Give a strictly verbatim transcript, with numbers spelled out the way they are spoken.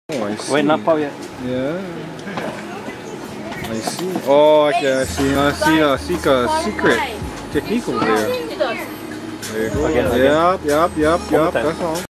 Oh, I see. Wait, not Paul yet. Yeah. I see. Oh, okay, I see. I see a, see a secret technique over there. There you go. Again, again. Yep, yep, yep, One more yep. time. That's all.